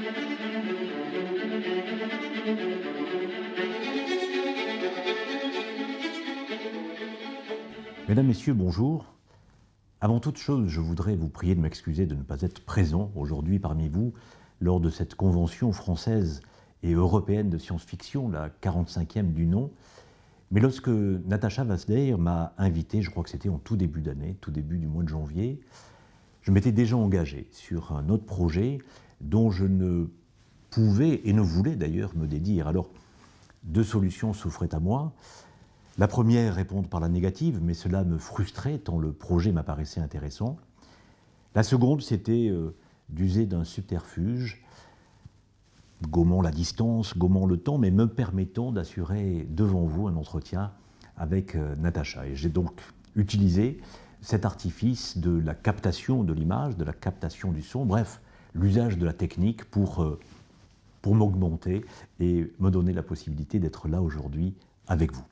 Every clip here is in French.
Mesdames, Messieurs, bonjour. Avant toute chose, je voudrais vous prier de m'excuser de ne pas être présent aujourd'hui parmi vous lors de cette convention française et européenne de science-fiction, la 45e du nom. Mais lorsque Natacha Vazdeir m'a invité, je crois que c'était en tout début d'année, tout début du mois de janvier, je m'étais déjà engagé sur un autre projet dont je ne pouvais et ne voulais d'ailleurs me dédire. Alors, deux solutions s'offraient à moi. La première, répondre par la négative, mais cela me frustrait tant le projet m'apparaissait intéressant. La seconde, c'était d'user d'un subterfuge, gommant la distance, gommant le temps, mais me permettant d'assurer devant vous un entretien avec Natacha. Et j'ai donc utilisé cet artifice de la captation de l'image, de la captation du son, bref, l'usage de la technique pour m'augmenter et me donner la possibilité d'être là aujourd'hui avec vous.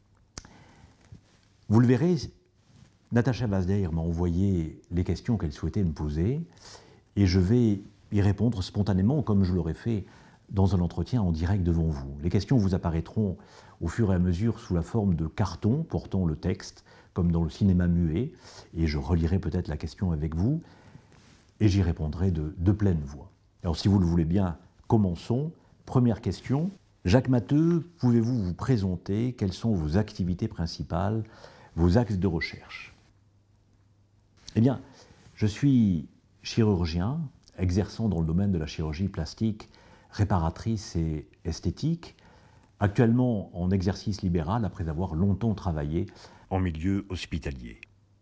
Vous le verrez, Natacha Vazdeir m'a envoyé les questions qu'elle souhaitait me poser et je vais y répondre spontanément comme je l'aurais fait dans un entretien en direct devant vous. Les questions vous apparaîtront au fur et à mesure sous la forme de cartons portant le texte, comme dans le cinéma muet, et je relirai peut-être la question avec vous et j'y répondrai de pleine voix. Alors si vous le voulez bien, commençons. Première question. Jacques Matteux, pouvez-vous vous présenter? Quelles sont vos activités principales, vos axes de recherche? Eh bien, je suis chirurgien, exerçant dans le domaine de la chirurgie plastique, réparatrice et esthétique, actuellement en exercice libéral après avoir longtemps travaillé en milieu hospitalier.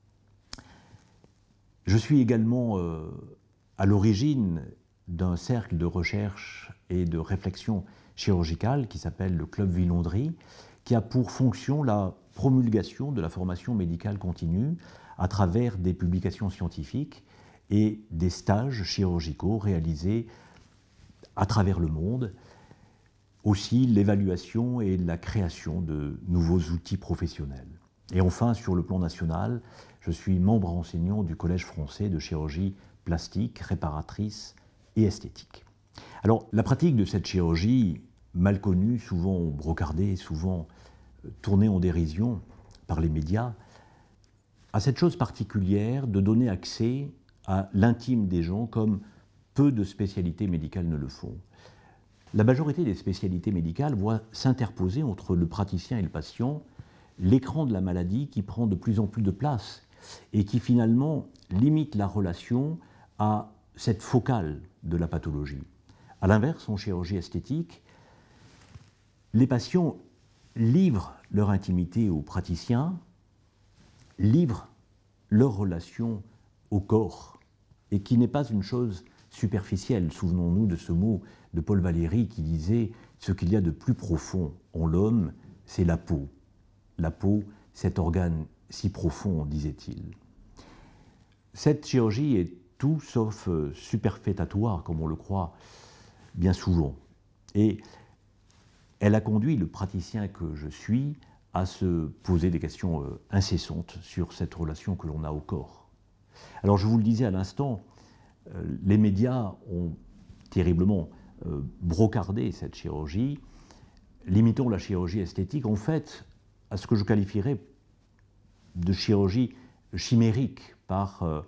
Je suis également à l'origine d'un cercle de recherche et de réflexion chirurgicale qui s'appelle le Club Villandry, qui a pour fonction la promulgation de la formation médicale continue à travers des publications scientifiques et des stages chirurgicaux réalisés à travers le monde, aussi l'évaluation et la création de nouveaux outils professionnels. Et enfin, sur le plan national, je suis membre enseignant du Collège français de chirurgie plastique, réparatrice et esthétique. Alors, la pratique de cette chirurgie, mal connue, souvent brocardée, souvent tournée en dérision par les médias, a cette chose particulière de donner accès à l'intime des gens comme peu de spécialités médicales ne le font. La majorité des spécialités médicales voit s'interposer entre le praticien et le patient l'écran de la maladie qui prend de plus en plus de place et qui finalement limite la relation à cette focale de la pathologie. A l'inverse, en chirurgie esthétique, les patients livrent leur intimité aux praticiens, livrent leur relation au corps, et qui n'est pas une chose superficielle. Souvenons-nous de ce mot de Paul Valéry qui disait « Ce qu'il y a de plus profond en l'homme, c'est la peau. La peau, cet organe si profond, disait-il. » Cette chirurgie est tout sauf superfétatoire, comme on le croit bien souvent. Et elle a conduit le praticien que je suis à se poser des questions incessantes sur cette relation que l'on a au corps. Alors je vous le disais à l'instant, les médias ont terriblement brocardé cette chirurgie, limitant la chirurgie esthétique en fait à ce que je qualifierais de chirurgie chimérique par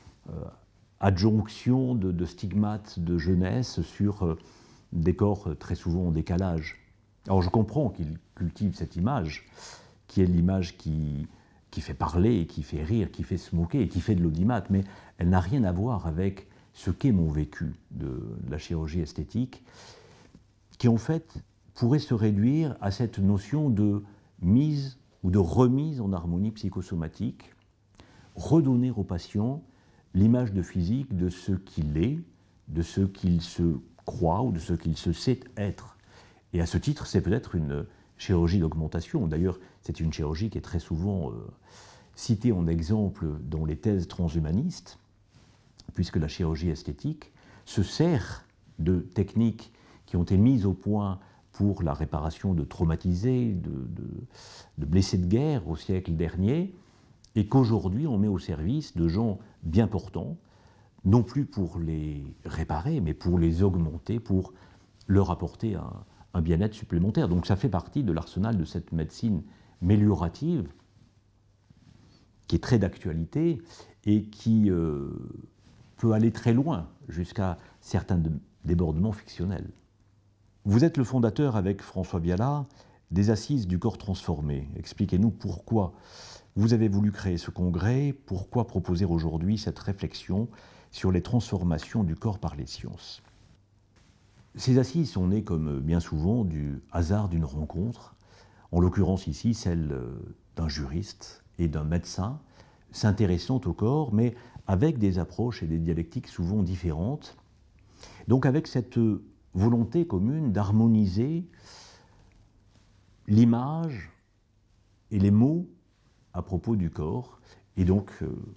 adjonction de stigmates de jeunesse sur des corps très souvent en décalage. Alors je comprends qu'il cultive cette image, qui est l'image qui fait parler, qui fait rire, qui fait se moquer, et qui fait de l'audimat, mais elle n'a rien à voir avec ce qu'est mon vécu de la chirurgie esthétique, qui en fait pourrait se réduire à cette notion de mise ou de remise en harmonie psychosomatique, redonner au patient l'image de physique de ce qu'il est, de ce qu'il se croit ou de ce qu'il se sait être. Et à ce titre, c'est peut-être une chirurgie d'augmentation. D'ailleurs, c'est une chirurgie qui est très souvent citée en exemple dans les thèses transhumanistes, puisque la chirurgie esthétique se sert de techniques qui ont été mises au point pour la réparation de traumatisés, de blessés de guerre au siècle dernier, et qu'aujourd'hui on met au service de gens bien portants, non plus pour les réparer, mais pour les augmenter, pour leur apporter un bien-être supplémentaire. Donc ça fait partie de l'arsenal de cette médecine méliorative, qui est très d'actualité et qui peut aller très loin, jusqu'à certains débordements fictionnels. Vous êtes le fondateur, avec François Viala, des Assises du corps transformé. Expliquez-nous pourquoi vous avez voulu créer ce congrès, pourquoi proposer aujourd'hui cette réflexion sur les transformations du corps par les sciences. Ces assises sont nées, comme bien souvent, du hasard d'une rencontre, en l'occurrence ici celle d'un juriste et d'un médecin s'intéressant au corps, mais avec des approches et des dialectiques souvent différentes, donc avec cette volonté commune d'harmoniser l'image et les mots à propos du corps, et donc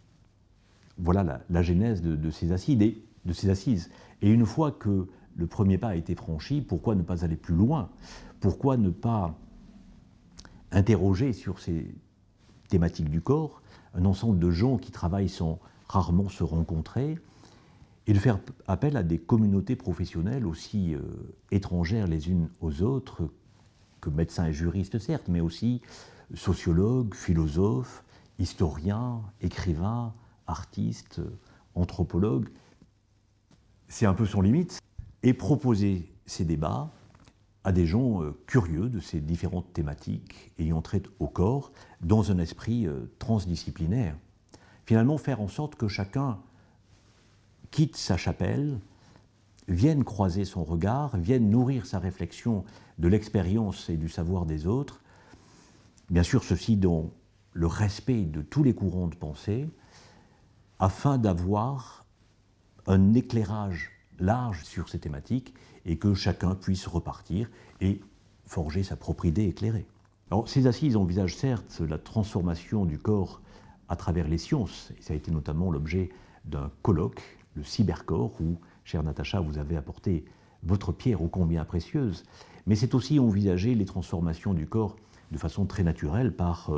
voilà la genèse de ces assises. Et une fois que le premier pas a été franchi, pourquoi ne pas aller plus loin? Pourquoi ne pas interroger sur ces thématiques du corps un ensemble de gens qui travaillent sans rarement se rencontrer, et de faire appel à des communautés professionnelles aussi étrangères les unes aux autres, que médecins et juristes certes, mais aussi sociologues, philosophes, historiens, écrivains, artistes, anthropologues. C'est un peu sans limite. Et proposer ces débats à des gens curieux de ces différentes thématiques ayant trait au corps, dans un esprit transdisciplinaire. Finalement, faire en sorte que chacun quitte sa chapelle, vienne croiser son regard, vienne nourrir sa réflexion de l'expérience et du savoir des autres, bien sûr ceci dans le respect de tous les courants de pensée, afin d'avoir un éclairage large sur ces thématiques et que chacun puisse repartir et forger sa propre idée éclairée. Alors, ces assises envisagent certes la transformation du corps à travers les sciences, et ça a été notamment l'objet d'un colloque, le cybercorps, où, chère Natacha, vous avez apporté votre pierre ô combien précieuse, mais c'est aussi envisager les transformations du corps de façon très naturelle,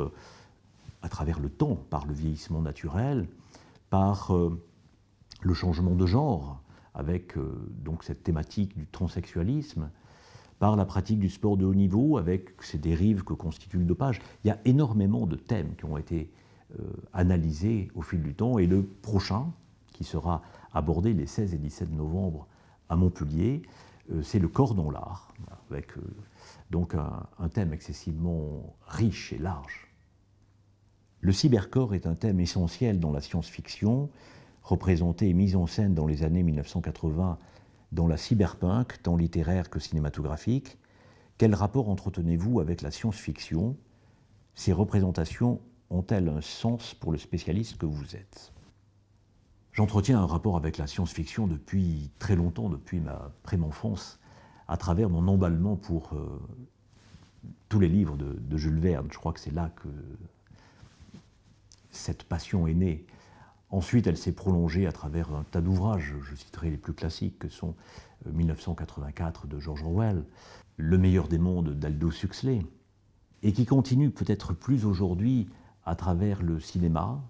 à travers le temps, par le vieillissement naturel, par le changement de genre, avec donc cette thématique du transsexualisme, par la pratique du sport de haut niveau, avec ces dérives que constitue le dopage. Il y a énormément de thèmes qui ont été analysés au fil du temps, et le prochain, qui sera abordé les 16 et 17 novembre à Montpellier, c'est le corps dans l'art, avec donc un thème excessivement riche et large. Le cybercorps est un thème essentiel dans la science-fiction, représenté et mis en scène dans les années 1980 dans la cyberpunk, tant littéraire que cinématographique. Quel rapport entretenez-vous avec la science-fiction? Ces représentations ont-elles un sens pour le spécialiste que vous êtes? J'entretiens un rapport avec la science-fiction depuis très longtemps, depuis ma pré-enfance, à travers mon emballement pour tous les livres de Jules Verne. Je crois que c'est là que cette passion est née. Ensuite, elle s'est prolongée à travers un tas d'ouvrages. Je citerai les plus classiques que sont 1984 de George Orwell, Le meilleur des mondes d'Aldous Huxley, et qui continue peut-être plus aujourd'hui à travers le cinéma,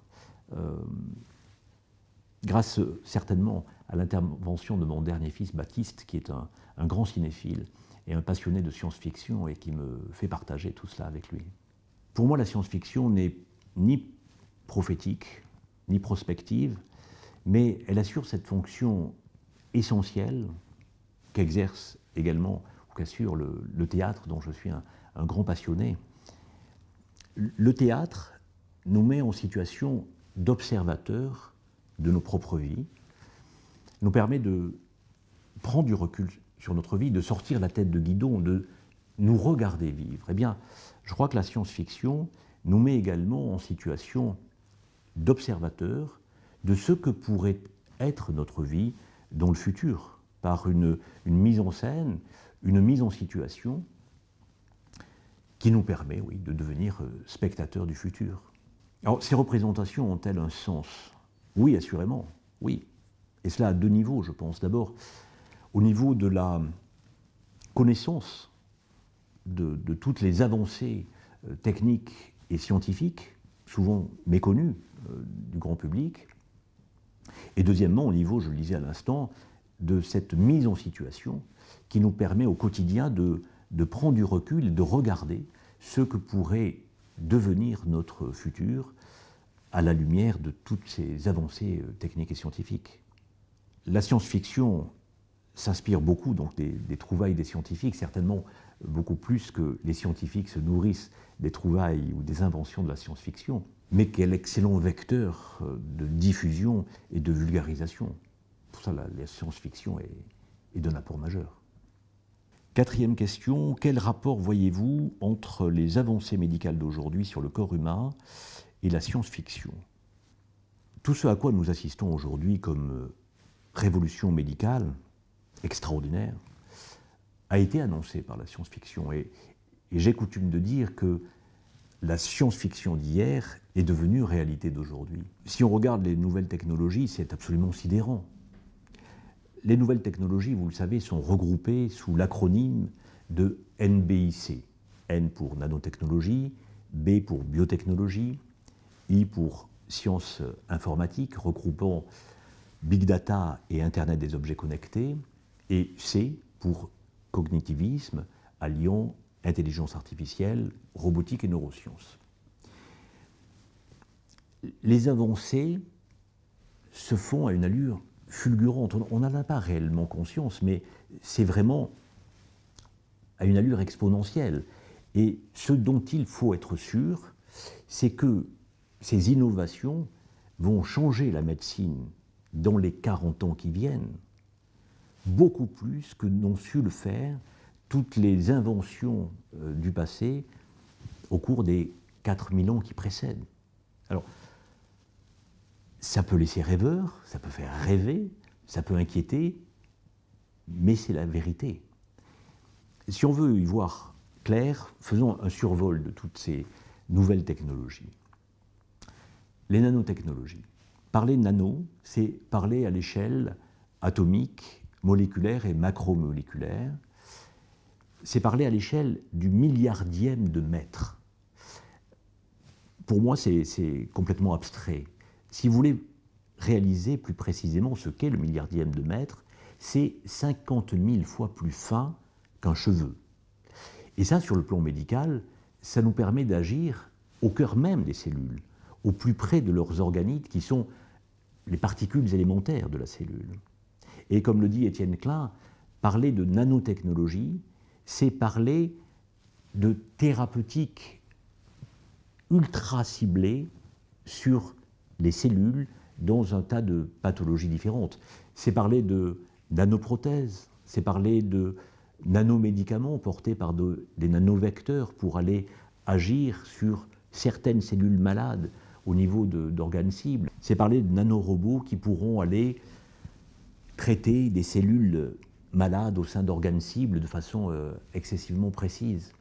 grâce certainement à l'intervention de mon dernier fils Baptiste, qui est un grand cinéphile et un passionné de science-fiction et qui me fait partager tout cela avec lui. Pour moi, la science-fiction n'est ni prophétique, ni prospective, mais elle assure cette fonction essentielle qu'exerce également, ou qu'assure le théâtre, dont je suis un grand passionné. Le théâtre nous met en situation d'observateur de nos propres vies, nous permet de prendre du recul sur notre vie, de sortir la tête de guidon, de nous regarder vivre. Eh bien, je crois que la science-fiction nous met également en situation d'observateur de ce que pourrait être notre vie dans le futur, par une mise en scène, une mise en situation qui nous permet, oui, de devenir spectateurs du futur. Alors, ces représentations ont-elles un sens? Oui, assurément, oui. Et cela à deux niveaux, je pense. D'abord, au niveau de la connaissance de toutes les avancées techniques et scientifiques, souvent méconnues du grand public, Et deuxièmement, au niveau, je le disais à l'instant, de cette mise en situation qui nous permet au quotidien de prendre du recul et de regarder ce que pourrait devenir notre futur à la lumière de toutes ces avancées techniques et scientifiques. La science-fiction s'inspire beaucoup donc des trouvailles des scientifiques, certainement beaucoup plus que les scientifiques se nourrissent des trouvailles ou des inventions de la science-fiction, mais quel excellent vecteur de diffusion et de vulgarisation. Pour ça, la science-fiction est d'un apport majeur. Quatrième question, quel rapport voyez-vous entre les avancées médicales d'aujourd'hui sur le corps humain et la science-fiction? Tout ce à quoi nous assistons aujourd'hui comme révolution médicale extraordinaire a été annoncé par la science-fiction. Et j'ai coutume de dire que la science-fiction d'hier est devenue réalité d'aujourd'hui. Si on regarde les nouvelles technologies, c'est absolument sidérant. Les nouvelles technologies, vous le savez, sont regroupées sous l'acronyme de NBIC. N pour nanotechnologie, B pour biotechnologie, I pour sciences informatiques, regroupant Big Data et Internet des objets connectés, et C pour cognitivisme, alliant intelligence artificielle, robotique et neurosciences. Les avancées se font à une allure fulgurante. On n'en a pas réellement conscience, mais c'est vraiment à une allure exponentielle. Et ce dont il faut être sûr, c'est que ces innovations vont changer la médecine dans les 40 ans qui viennent, beaucoup plus que n'ont su le faire toutes les inventions du passé au cours des 4000 ans qui précèdent. Alors, ça peut laisser rêveur, ça peut faire rêver, ça peut inquiéter, mais c'est la vérité. Si on veut y voir clair, faisons un survol de toutes ces nouvelles technologies. Les nanotechnologies. Parler nano, c'est parler à l'échelle atomique, moléculaire et macromoléculaire. C'est parler à l'échelle du milliardième de mètre. Pour moi, c'est complètement abstrait. Si vous voulez réaliser plus précisément ce qu'est le milliardième de mètre, c'est 50 000 fois plus fin qu'un cheveu. Et ça, sur le plan médical, ça nous permet d'agir au cœur même des cellules, au plus près de leurs organites qui sont les particules élémentaires de la cellule. Et comme le dit Étienne Klein, parler de nanotechnologie, c'est parler de thérapeutique ultra ciblée sur les cellules dans un tas de pathologies différentes. C'est parler de nanoprothèses, c'est parler de nanomédicaments portés par des nanovecteurs pour aller agir sur certaines cellules malades au niveau d'organes cibles. C'est parler de nanorobots qui pourront aller traiter des cellules malades au sein d'organes cibles de façon excessivement précise.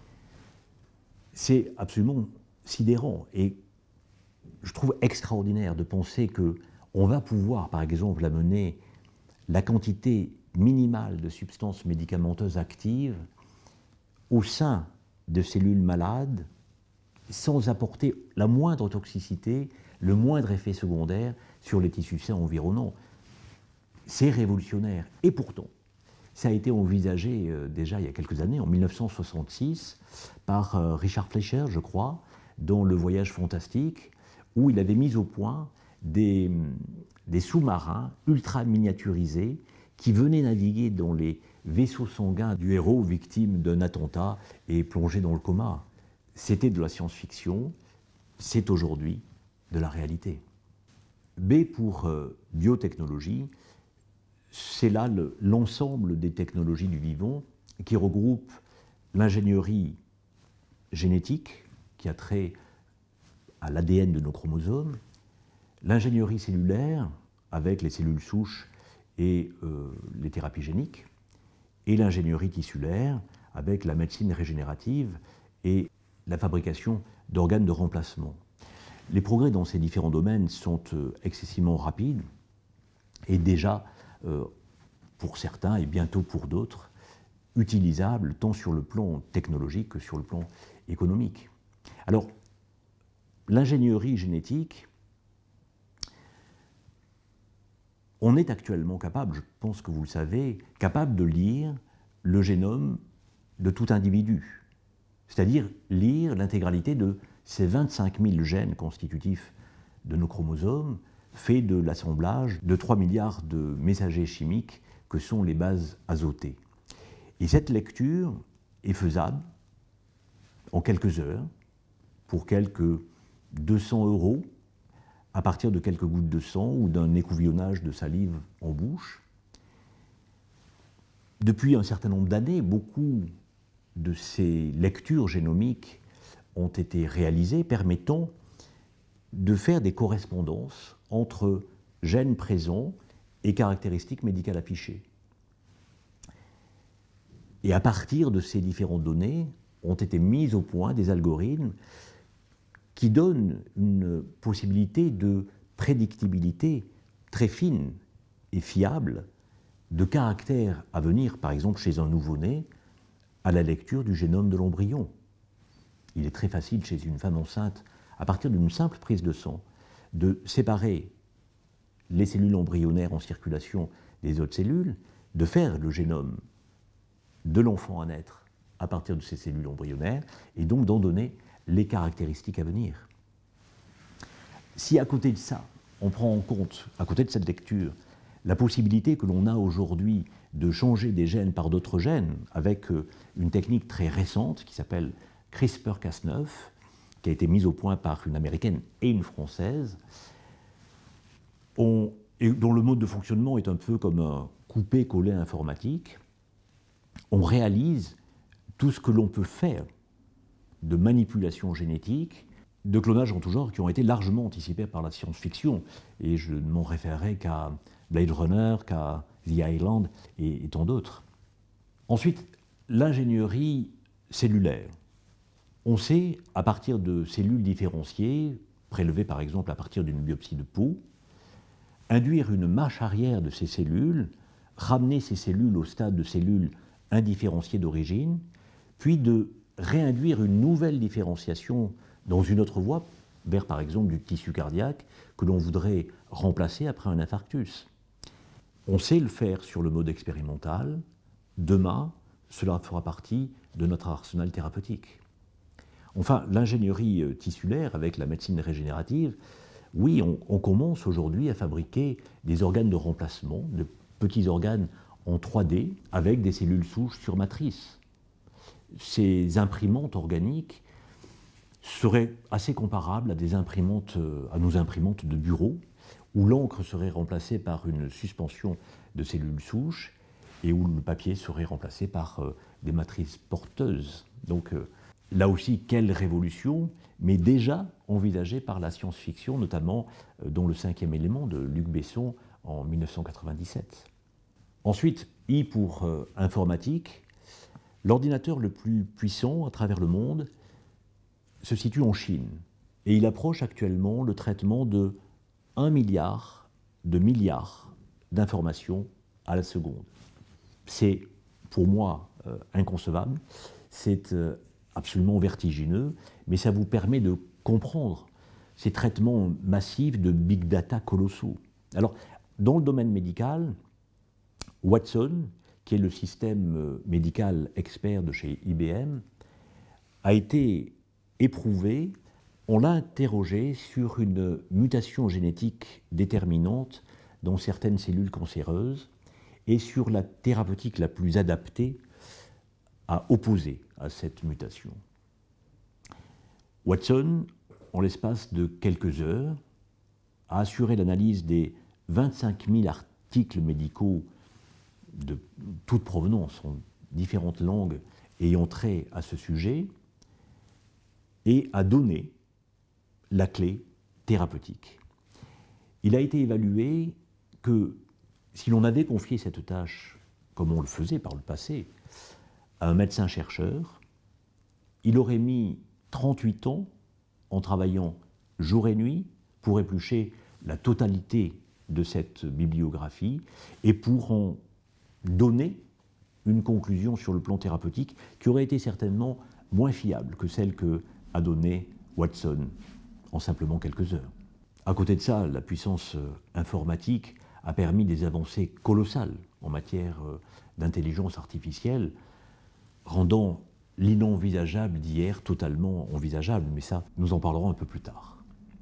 C'est absolument sidérant et je trouve extraordinaire de penser qu'on va pouvoir, par exemple, amener la quantité minimale de substances médicamenteuses actives au sein de cellules malades sans apporter la moindre toxicité, le moindre effet secondaire sur les tissus sains environnants. C'est révolutionnaire. Et pourtant, ça a été envisagé déjà il y a quelques années, en 1966, par Richard Fleischer, je crois, dans Le Voyage fantastique, où il avait mis au point des sous-marins ultra miniaturisés qui venaient naviguer dans les vaisseaux sanguins du héros victime d'un attentat et plongé dans le coma. C'était de la science-fiction, c'est aujourd'hui de la réalité. B pour biotechnologie, c'est là l'ensemble des technologies du vivant qui regroupe l'ingénierie génétique, qui a trait à l'ADN de nos chromosomes, l'ingénierie cellulaire, avec les cellules souches et les thérapies géniques, et l'ingénierie tissulaire, avec la médecine régénérative et la fabrication d'organes de remplacement. Les progrès dans ces différents domaines sont excessivement rapides et déjà, pour certains et bientôt pour d'autres, utilisables tant sur le plan technologique que sur le plan économique. Alors, l'ingénierie génétique On est actuellement capable, je pense que vous le savez, capable de lire le génome de tout individu, c'est-à-dire lire l'intégralité de ces 25 000 gènes constitutifs de nos chromosomes, faits de l'assemblage de 3 milliards de messagers chimiques que sont les bases azotées. Et cette lecture est faisable en quelques heures, pour quelques 200 € à partir de quelques gouttes de sang ou d'un écouvillonnage de salive en bouche. Depuis un certain nombre d'années, beaucoup de ces lectures génomiques ont été réalisées permettant de faire des correspondances entre gènes présents et caractéristiques médicales affichées. Et à partir de ces différentes données, ont été mis au point des algorithmes qui donnent une possibilité de prédictibilité très fine et fiable de caractères à venir, par exemple chez un nouveau-né, à la lecture du génome de l'embryon. Il est très facile chez une femme enceinte, à partir d'une simple prise de sang, de séparer les cellules embryonnaires en circulation des autres cellules, de faire le génome de l'enfant à naître à partir de ces cellules embryonnaires, et donc d'en donner les caractéristiques à venir. Si à côté de ça, on prend en compte, à côté de cette lecture, la possibilité que l'on a aujourd'hui de changer des gènes par d'autres gènes, avec une technique très récente qui s'appelle CRISPR-Cas9, qui a été mise au point par une Américaine et une Française, et dont le mode de fonctionnement est un peu comme un coupé-collé informatique, on réalise tout ce que l'on peut faire de manipulation génétique, de clonage en tout genre, qui ont été largement anticipés par la science-fiction. Et je ne m'en référerai qu'à Blade Runner, qu'à The Island et tant d'autres. Ensuite, l'ingénierie cellulaire. On sait, à partir de cellules différenciées, prélevées par exemple à partir d'une biopsie de peau, induire une marche arrière de ces cellules, ramener ces cellules au stade de cellules indifférenciées d'origine, puis de réinduire une nouvelle différenciation dans une autre voie, vers par exemple du tissu cardiaque, que l'on voudrait remplacer après un infarctus. On sait le faire sur le mode expérimental. Demain, cela fera partie de notre arsenal thérapeutique. Enfin, l'ingénierie tissulaire avec la médecine régénérative, oui, on commence aujourd'hui à fabriquer des organes de remplacement, de petits organes en 3D avec des cellules souches sur matrice. Ces imprimantes organiques seraient assez comparables à nos imprimantes de bureau, où l'encre serait remplacée par une suspension de cellules souches et où le papier serait remplacé par des matrices porteuses. Donc là aussi, quelle révolution, mais déjà envisagée par la science-fiction, notamment dans Le 5e élément de Luc Besson en 1997. Ensuite, I pour informatique. L'ordinateur le plus puissant à travers le monde se situe en Chine et il approche actuellement le traitement de 1 milliard de milliards d'informations à la seconde. C'est pour moi inconcevable, c'est absolument vertigineux, mais ça vous permet de comprendre ces traitements massifs de big data colossaux. Alors, dans le domaine médical, Watson, qui est le système médical expert de chez IBM, a été éprouvé. On l'a interrogé sur une mutation génétique déterminante dans certaines cellules cancéreuses et sur la thérapeutique la plus adaptée à opposer à cette mutation. Watson, en l'espace de quelques heures, a assuré l'analyse des 25 000 articles médicaux de toute provenance, en différentes langues ayant trait à ce sujet, et a donné la clé thérapeutique. Il a été évalué que si l'on avait confié cette tâche, comme on le faisait par le passé, à un médecin-chercheur, il aurait mis 38 ans en travaillant jour et nuit pour éplucher la totalité de cette bibliographie et pour en donner une conclusion sur le plan thérapeutique qui aurait été certainement moins fiable que celle que a donnée Watson en simplement quelques heures. À côté de ça, la puissance informatique a permis des avancées colossales en matière d'intelligence artificielle, rendant l'inenvisageable d'hier totalement envisageable, mais ça, nous en parlerons un peu plus tard.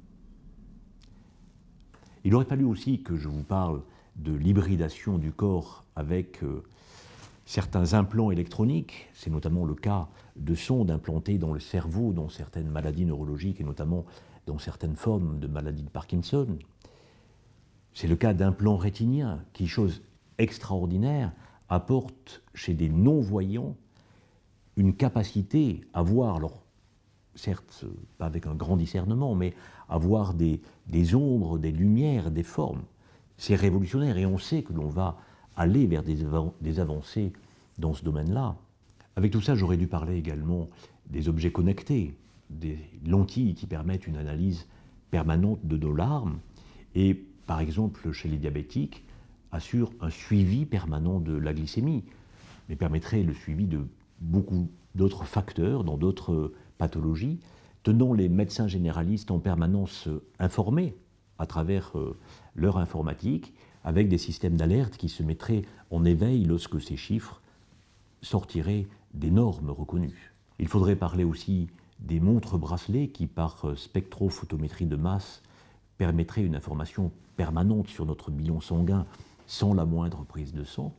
Il aurait fallu aussi que je vous parle de l'hybridation du corps avec certains implants électroniques. C'est notamment le cas de sondes implantées dans le cerveau dans certaines maladies neurologiques et notamment dans certaines formes de maladies de Parkinson. C'est le cas d'implants rétiniens qui, chose extraordinaire, apportent chez des non-voyants une capacité à voir, alors certes pas avec un grand discernement, mais à voir des ombres, des lumières, des formes. C'est révolutionnaire et on sait que l'on va aller vers des avancées dans ce domaine-là. Avec tout ça, j'aurais dû parler également des objets connectés, des lentilles qui permettent une analyse permanente de nos larmes et, par exemple, chez les diabétiques, assurent un suivi permanent de la glycémie, mais permettrait le suivi de beaucoup d'autres facteurs dans d'autres pathologies, tenant les médecins généralistes en permanence informés à travers leur informatique, avec des systèmes d'alerte qui se mettraient en éveil lorsque ces chiffres sortiraient des normes reconnues. Il faudrait parler aussi des montres bracelets qui, par spectrophotométrie de masse, permettraient une information permanente sur notre bilan sanguin sans la moindre prise de sang.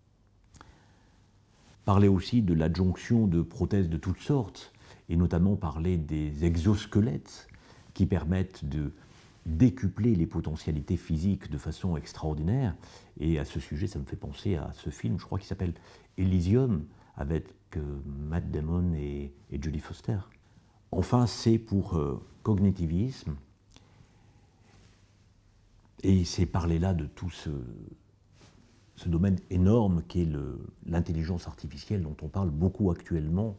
Parler aussi de l'adjonction de prothèses de toutes sortes, et notamment parler des exosquelettes qui permettent de décupler les potentialités physiques de façon extraordinaire. Et à ce sujet, ça me fait penser à ce film, je crois, qui s'appelle Elysium, avec Matt Damon et Jodie Foster. Enfin, c'est pour cognitivisme, et c'est parler là de tout ce domaine énorme qu'est l'intelligence artificielle dont on parle beaucoup actuellement.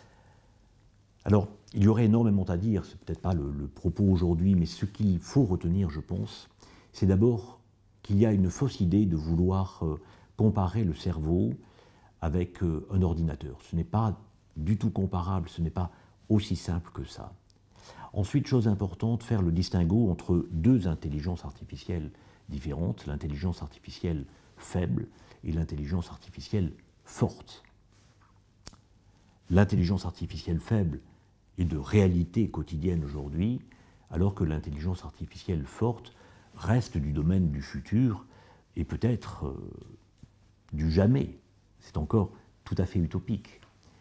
Alors, il y aurait énormément à dire, c'est peut-être pas le propos aujourd'hui, mais ce qu'il faut retenir, je pense, c'est d'abord qu'il y a une fausse idée de vouloir comparer le cerveau avec un ordinateur. Ce n'est pas du tout comparable, ce n'est pas aussi simple que ça. Ensuite, chose importante, faire le distinguo entre deux intelligences artificielles différentes, l'intelligence artificielle faible et l'intelligence artificielle forte. L'intelligence artificielle faible est de réalité quotidienne aujourd'hui, alors que l'intelligence artificielle forte reste du domaine du futur et peut-être du jamais. C'est encore tout à fait utopique.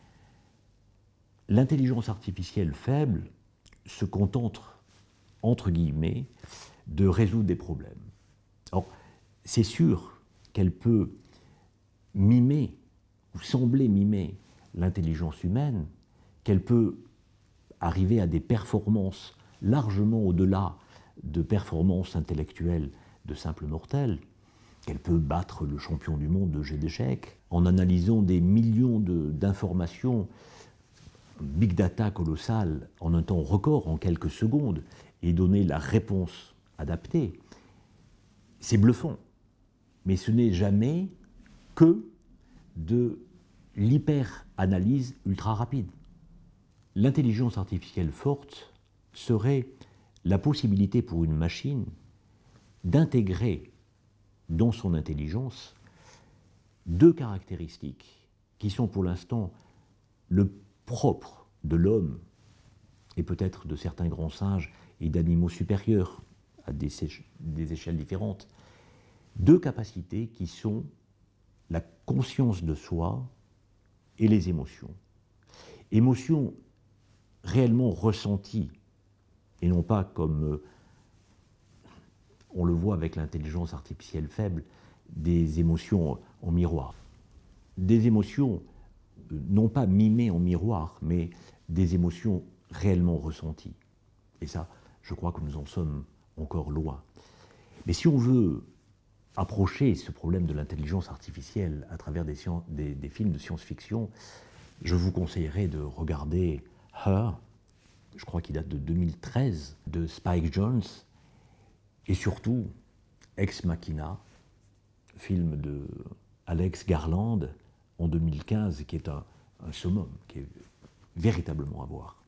L'intelligence artificielle faible se contente, entre guillemets, de résoudre des problèmes. Alors, c'est sûr qu'elle peut mimer, ou sembler mimer, l'intelligence humaine, qu'elle peut arriver à des performances largement au-delà de performances intellectuelles de simples mortels, qu'elle peut battre le champion du monde de jeux d'échecs, en analysant des millions d'informations, big data colossal, en un temps record, en quelques secondes, et donner la réponse adaptée. C'est bluffant, mais ce n'est jamais que de l'hyper-analyse ultra rapide. L'intelligence artificielle forte serait la possibilité pour une machine d'intégrer dans son intelligence deux caractéristiques qui sont pour l'instant le propre de l'homme et peut-être de certains grands singes et d'animaux supérieurs à des échelles différentes. Deux capacités qui sont la conscience de soi et les émotions. Émotions réellement ressenties, et non pas comme on le voit avec l'intelligence artificielle faible, des émotions en miroir. Des émotions non pas mimées en miroir, mais des émotions réellement ressenties. Et ça, je crois que nous en sommes encore loin. Mais si on veut approcher ce problème de l'intelligence artificielle à travers des films de science-fiction, je vous conseillerais de regarder Her, je crois qu'il date de 2013, de Spike Jonze, et surtout Ex Machina, film de Alex Garland en 2015, qui est un summum, qui est véritablement à voir.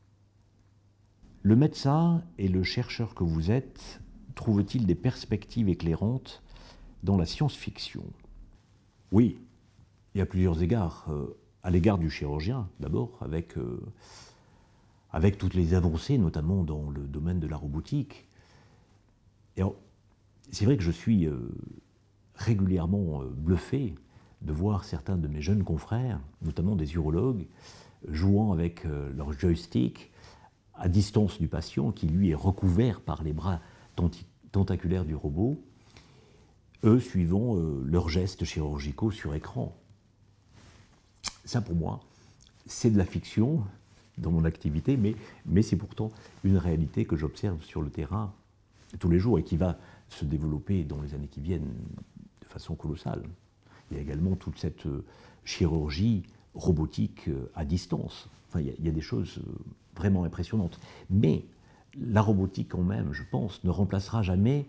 Le médecin et le chercheur que vous êtes trouve-t-il des perspectives éclairantes dans la science-fiction. Oui, il y a plusieurs égards. À l'égard du chirurgien, d'abord, avec toutes les avancées, notamment dans le domaine de la robotique. Et c'est vrai que je suis régulièrement bluffé de voir certains de mes jeunes confrères, notamment des urologues, jouant avec leur joystick à distance du patient, qui lui est recouvert par les bras tentaculaires du robot, eux suivant leurs gestes chirurgicaux sur écran. Ça, pour moi, c'est de la fiction dans mon activité, mais c'est pourtant une réalité que j'observe sur le terrain tous les jours et qui va se développer dans les années qui viennent de façon colossale. Il y a également toute cette chirurgie robotique à distance. Enfin, il y a des choses vraiment impressionnantes. Mais la robotique, quand même, je pense, ne remplacera jamais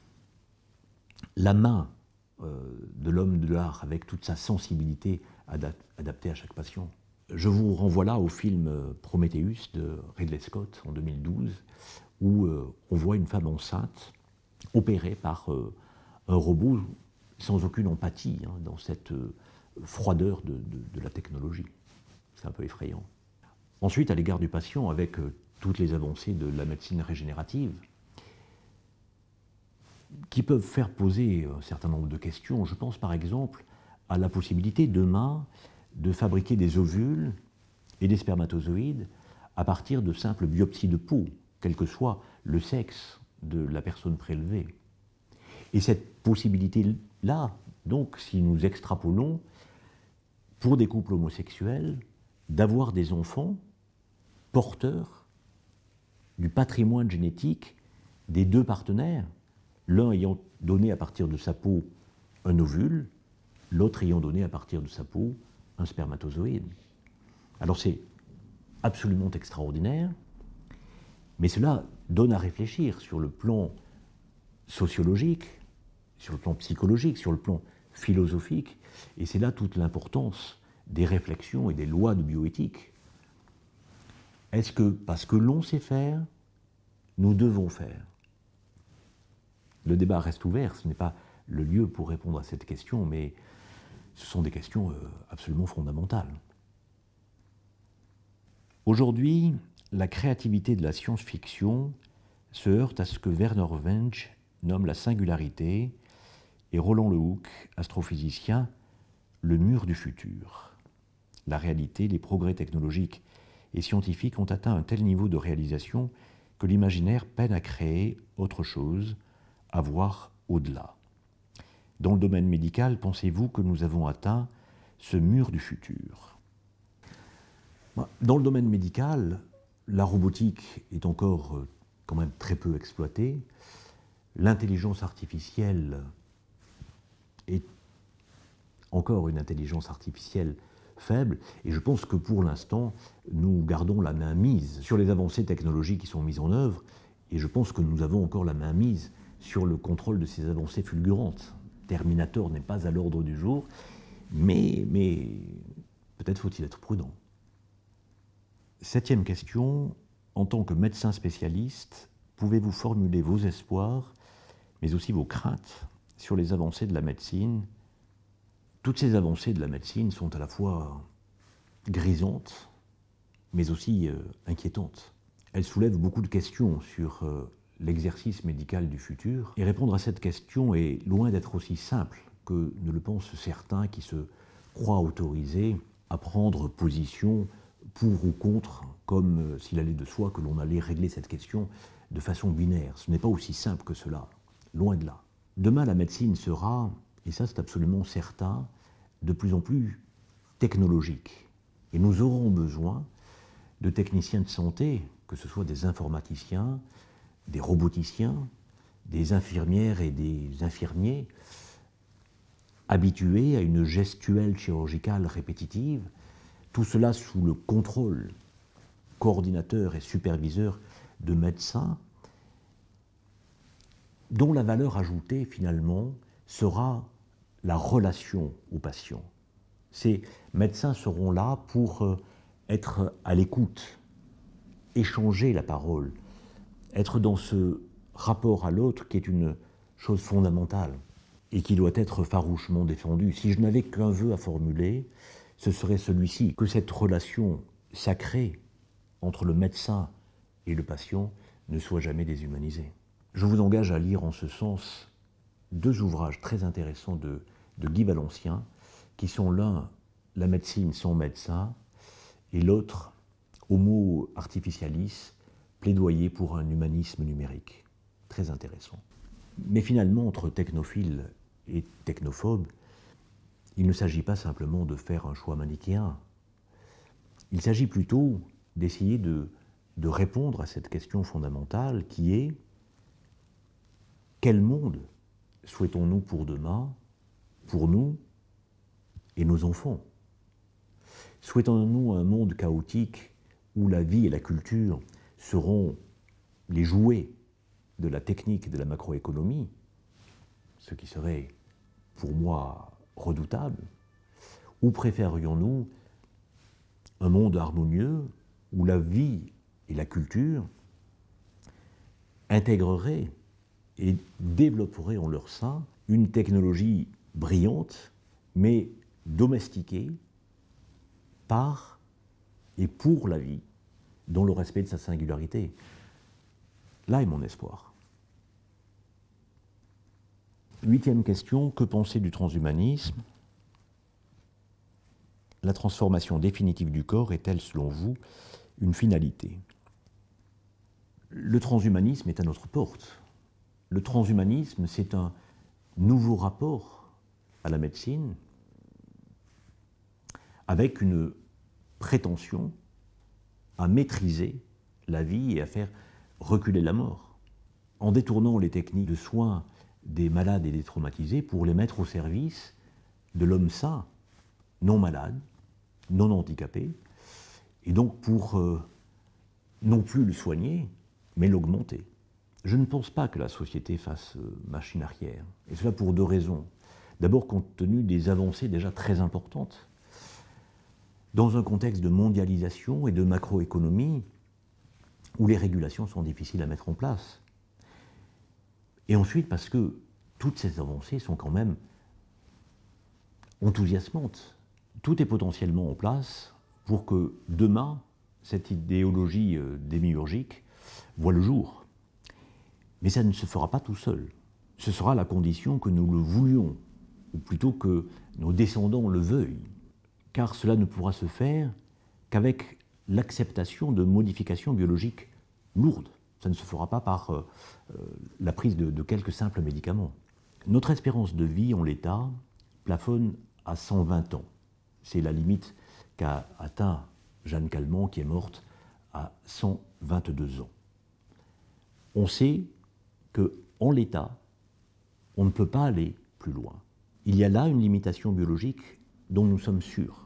la main de l'homme de l'art avec toute sa sensibilité adaptée à chaque patient. Je vous renvoie là au film Prometheus de Ridley Scott en 2012, où on voit une femme enceinte opérée par un robot sans aucune empathie, hein, dans cette froideur de la technologie. C'est un peu effrayant. Ensuite, à l'égard du patient, avec toutes les avancées de la médecine régénérative, qui peuvent faire poser un certain nombre de questions. Je pense par exemple à la possibilité demain de fabriquer des ovules et des spermatozoïdes à partir de simples biopsies de peau, quel que soit le sexe de la personne prélevée. Et cette possibilité-là, donc, si nous extrapolons, pour des couples homosexuels, d'avoir des enfants porteurs du patrimoine génétique des deux partenaires, l'un ayant donné à partir de sa peau un ovule, l'autre ayant donné à partir de sa peau un spermatozoïde. Alors c'est absolument extraordinaire, mais cela donne à réfléchir sur le plan sociologique, sur le plan psychologique, sur le plan philosophique, et c'est là toute l'importance des réflexions et des lois de bioéthique. Est-ce que, parce que l'on sait faire, nous devons faire? Le débat reste ouvert, ce n'est pas le lieu pour répondre à cette question, mais ce sont des questions absolument fondamentales. Aujourd'hui, la créativité de la science-fiction se heurte à ce que Werner Wensch nomme la singularité et Roland Le Houcq, astrophysicien, le mur du futur. La réalité, les progrès technologiques et scientifiques ont atteint un tel niveau de réalisation que l'imaginaire peine à créer autre chose, à voir au-delà. Dans le domaine médical, pensez-vous que nous avons atteint ce mur du futur? Dans le domaine médical, la robotique est encore quand même très peu exploitée. L'intelligence artificielle est encore une intelligence artificielle faible, et je pense que pour l'instant, nous gardons la main mise sur les avancées technologiques qui sont mises en œuvre, et je pense que nous avons encore la main mise sur le contrôle de ces avancées fulgurantes. Terminator n'est pas à l'ordre du jour, mais peut-être faut-il être prudent. Septième question, en tant que médecin spécialiste, pouvez-vous formuler vos espoirs, mais aussi vos craintes sur les avancées de la médecine? Toutes ces avancées de la médecine sont à la fois grisantes, mais aussi inquiétantes. Elles soulèvent beaucoup de questions sur l'exercice médical du futur, et répondre à cette question est loin d'être aussi simple que ne le pensent certains qui se croient autorisés à prendre position pour ou contre, comme s'il allait de soi que l'on allait régler cette question de façon binaire. Ce n'est pas aussi simple que cela, loin de là. Demain, la médecine sera, et ça c'est absolument certain, de plus en plus technologique. Et nous aurons besoin de techniciens de santé, que ce soit des informaticiens, des roboticiens, des infirmières et des infirmiers, habitués à une gestuelle chirurgicale répétitive, tout cela sous le contrôle coordinateur et superviseur de médecins, dont la valeur ajoutée, finalement, sera la relation au patient. Ces médecins seront là pour être à l'écoute, échanger la parole, être dans ce rapport à l'autre qui est une chose fondamentale. et qui doit être farouchement défendu. Si je n'avais qu'un vœu à formuler, ce serait celui-ci, que cette relation sacrée entre le médecin et le patient ne soit jamais déshumanisée. Je vous engage à lire en ce sens 2 ouvrages très intéressants de Guy Valencien, qui sont l'un « La médecine sans médecin » et l'autre « Homo artificialis, plaidoyer pour un humanisme numérique ». Très intéressant. Mais finalement, entre technophiles et technophobes, il ne s'agit pas simplement de faire un choix manichéen. Il s'agit plutôt d'essayer de répondre à cette question fondamentale qui est: quel monde souhaitons-nous pour demain, pour nous et nos enfants? Souhaitons-nous un monde chaotique où la vie et la culture seront les jouets de la technique et de la macroéconomie, ce qui serait pour moi redoutable, ou préférions-nous un monde harmonieux où la vie et la culture intégreraient et développeraient en leur sein une technologie brillante, mais domestiquée par et pour la vie, dans le respect de sa singularité. Là est mon espoir. 8e question, que penser du transhumanisme? La transformation définitive du corps est-elle, selon vous, une finalité? Le transhumanisme est à notre porte. Le transhumanisme, c'est un nouveau rapport à la médecine avec une prétention à maîtriser la vie et à faire reculer la mort, en détournant les techniques de soins des malades et des traumatisés pour les mettre au service de l'homme sain, non malade, non handicapé, et donc pour non plus le soigner, mais l'augmenter. Je ne pense pas que la société fasse machine arrière, et cela pour 2 raisons. D'abord, compte tenu des avancées déjà très importantes. Dans un contexte de mondialisation et de macroéconomie, où les régulations sont difficiles à mettre en place. Et ensuite, parce que toutes ces avancées sont quand même enthousiasmantes. Tout est potentiellement en place pour que demain, cette idéologie démiurgique voit le jour. Mais ça ne se fera pas tout seul. Ce sera la condition que nous le voulions, ou plutôt que nos descendants le veuillent. Car cela ne pourra se faire qu'avec l'acceptation de modifications biologiques lourdes. Ça ne se fera pas par la prise de quelques simples médicaments. Notre espérance de vie en l'état plafonne à 120 ans. C'est la limite qu'a atteint Jeanne Calment, qui est morte à 122 ans. On sait qu'en l'état, on ne peut pas aller plus loin. Il y a là une limitation biologique dont nous sommes sûrs.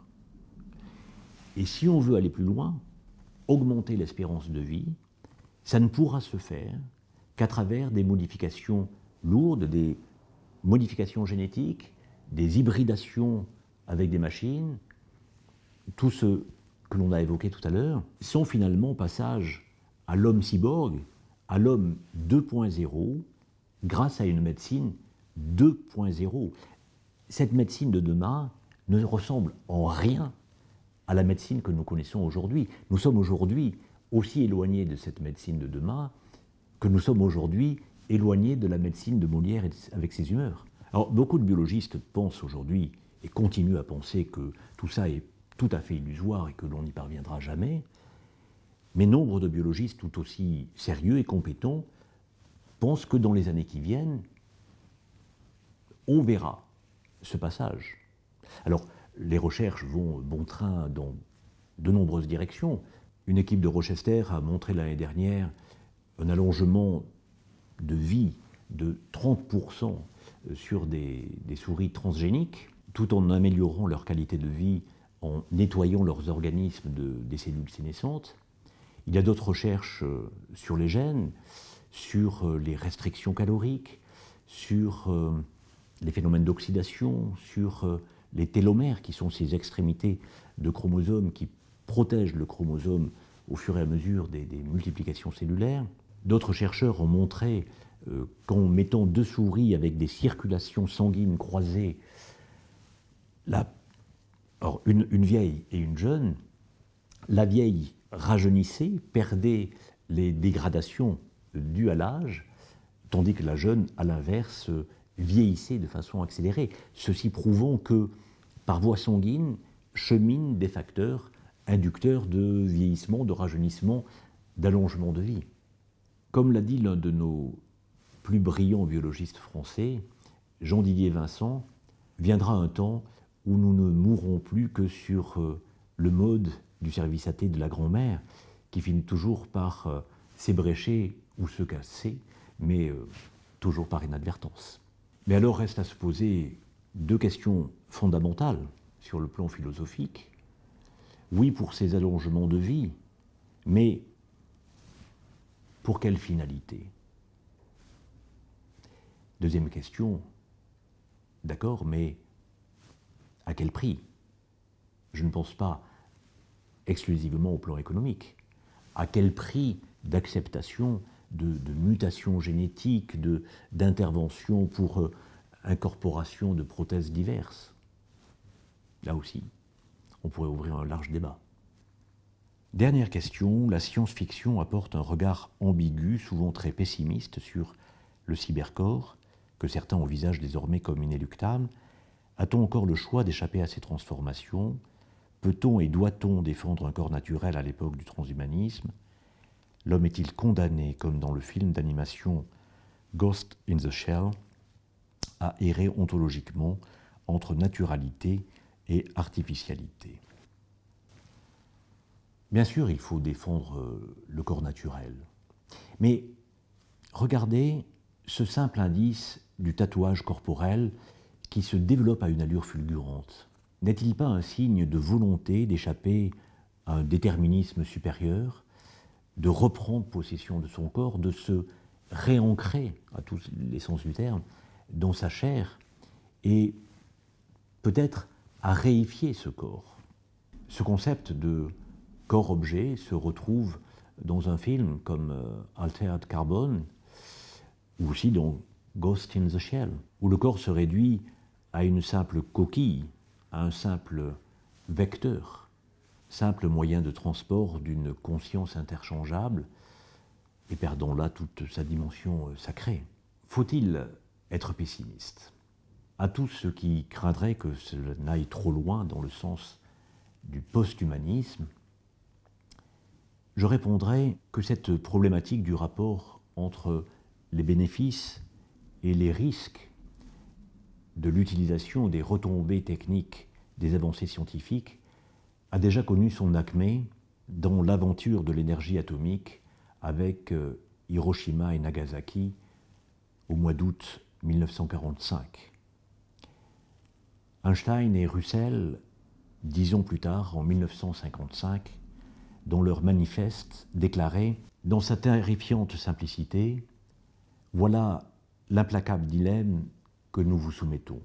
Et si on veut aller plus loin, augmenter l'espérance de vie, ça ne pourra se faire qu'à travers des modifications lourdes, des modifications génétiques, des hybridations avec des machines, tout ce que l'on a évoqué tout à l'heure, sont finalement passage à l'homme cyborg, à l'homme 2.0, grâce à une médecine 2.0. Cette médecine de demain ne ressemble en rien à la médecine que nous connaissons aujourd'hui. Nous sommes aujourd'hui aussi éloignés de cette médecine de demain que nous sommes aujourd'hui éloignés de la médecine de Molière avec ses humeurs. Alors, beaucoup de biologistes pensent aujourd'hui et continuent à penser que tout ça est tout à fait illusoire et que l'on n'y parviendra jamais, mais nombre de biologistes tout aussi sérieux et compétents pensent que dans les années qui viennent, on verra ce passage. Alors, les recherches vont bon train dans de nombreuses directions. Une équipe de Rochester a montré l'année dernière un allongement de vie de 30% sur des souris transgéniques, tout en améliorant leur qualité de vie, en nettoyant leurs organismes des cellules sénescentes. Il y a d'autres recherches sur les gènes, sur les restrictions caloriques, sur les phénomènes d'oxydation, sur les télomères, qui sont ces extrémités de chromosomes qui protègent le chromosome au fur et à mesure des multiplications cellulaires. D'autres chercheurs ont montré qu'en mettant deux souris avec des circulations sanguines croisées, une vieille et une jeune, la vieille rajeunissait, perdait les dégradations dues à l'âge, tandis que la jeune, à l'inverse, vieillissait de façon accélérée. Ceci prouvant que, par voie sanguine, cheminent des facteurs inducteurs de vieillissement, de rajeunissement, d'allongement de vie. Comme l'a dit l'un de nos plus brillants biologistes français, Jean-Didier Vincent, viendra un temps où nous ne mourrons plus que sur le mode du service à thé de la grand-mère, qui finit toujours par s'ébrécher ou se casser, mais toujours par inadvertance. Mais alors reste à se poser deux questions fondamentales sur le plan philosophique. Oui, pour ces allongements de vie, mais pour quelle finalité? Deuxième question, d'accord, mais à quel prix? Je ne pense pas exclusivement au plan économique. À quel prix d'acceptation, de mutation génétique, d'intervention pour incorporation de prothèses diverses? Là aussi, on pourrait ouvrir un large débat. Dernière question, la science-fiction apporte un regard ambigu, souvent très pessimiste, sur le cybercorps, que certains envisagent désormais comme inéluctable. A-t-on encore le choix d'échapper à ces transformations? Peut-on et doit-on défendre un corps naturel à l'époque du transhumanisme? L'homme est-il condamné, comme dans le film d'animation Ghost in the Shell, à errer ontologiquement entre naturalité et artificialité? Bien sûr, il faut défendre le corps naturel. Mais regardez ce simple indice du tatouage corporel qui se développe à une allure fulgurante. N'est-il pas un signe de volonté d'échapper à un déterminisme supérieur, de reprendre possession de son corps, de se réancrer, à tous les sens du terme, dans sa chair, et peut-être à réifier ce corps? Ce concept de corps-objet se retrouve dans un film comme Altered Carbon, ou aussi dans Ghost in the Shell, où le corps se réduit à une simple coquille, à un simple vecteur, simple moyen de transport d'une conscience interchangeable, et perdant là toute sa dimension sacrée. Faut-il être pessimiste? À tous ceux qui craindraient que cela n'aille trop loin dans le sens du post-humanisme, je répondrai que cette problématique du rapport entre les bénéfices et les risques de l'utilisation des retombées techniques des avancées scientifiques a déjà connu son acmé dans l'aventure de l'énergie atomique avec Hiroshima et Nagasaki au mois d'août 1945. Einstein et Russell, 10 ans plus tard, en 1955, dans leur manifeste, déclaraient, dans sa terrifiante simplicité, « Voilà l'implacable dilemme que nous vous soumettons.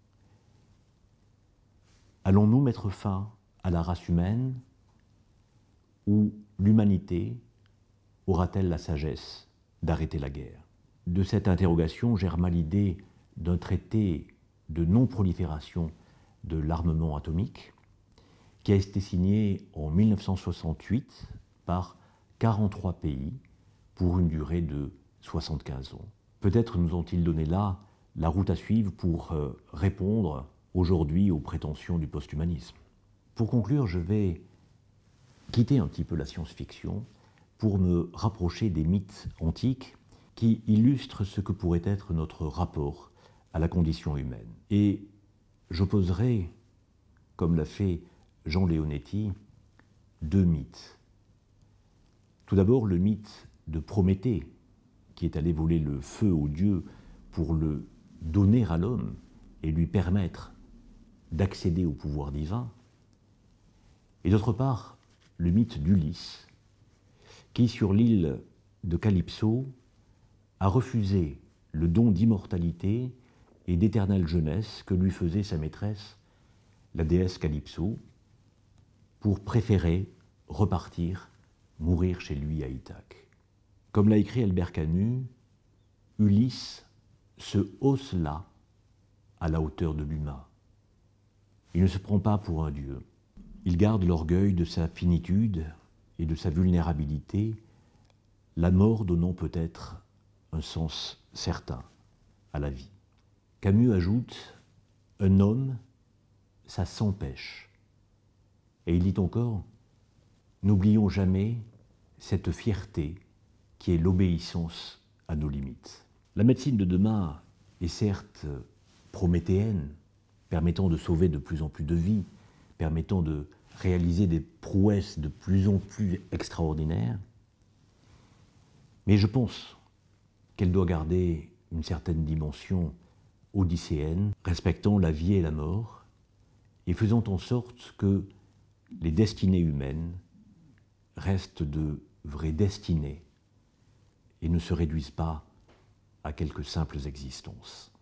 Allons-nous mettre fin à la race humaine ou l'humanité aura-t-elle la sagesse d'arrêter la guerre ?» De cette interrogation germa l'idée d'un traité de non-prolifération de l'armement atomique qui a été signé en 1968 par 43 pays pour une durée de 75 ans. Peut-être nous ont-ils donné là la route à suivre pour répondre aujourd'hui aux prétentions du post-humanisme. Pour conclure, je vais quitter un petit peu la science-fiction pour me rapprocher des mythes antiques qui illustrent ce que pourrait être notre rapport à la condition humaine. Et j'opposerai, comme l'a fait Jean Leonetti, deux mythes. Tout d'abord, le mythe de Prométhée, qui est allé voler le feu aux dieux pour le donner à l'homme et lui permettre d'accéder au pouvoir divin. Et d'autre part, le mythe d'Ulysse, qui, sur l'île de Calypso, a refusé le don d'immortalité et d'éternelle jeunesse que lui faisait sa maîtresse, la déesse Calypso, pour préférer repartir, mourir chez lui à Ithaque. Comme l'a écrit Albert Camus, Ulysse se hausse là, à la hauteur de l'humain. Il ne se prend pas pour un dieu. Il garde l'orgueil de sa finitude et de sa vulnérabilité, la mort donnant peut-être un sens certain à la vie. Camus ajoute « Un homme, ça s'empêche ». Et il dit encore « N'oublions jamais cette fierté qui est l'obéissance à nos limites ». La médecine de demain est certes prométhéenne, permettant de sauver de plus en plus de vies, permettant de réaliser des prouesses de plus en plus extraordinaires, mais je pense qu'elle doit garder une certaine dimension odysséenne, respectant la vie et la mort, et faisant en sorte que les destinées humaines restent de vraies destinées et ne se réduisent pas à quelques simples existences.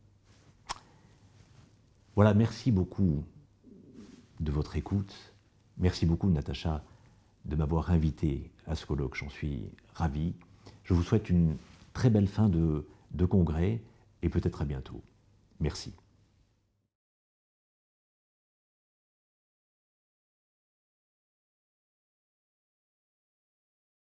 Voilà, merci beaucoup de votre écoute. Merci beaucoup, Natacha, de m'avoir invité à ce colloque. J'en suis ravi. Je vous souhaite une très belle fin de congrès et peut-être à bientôt. Merci.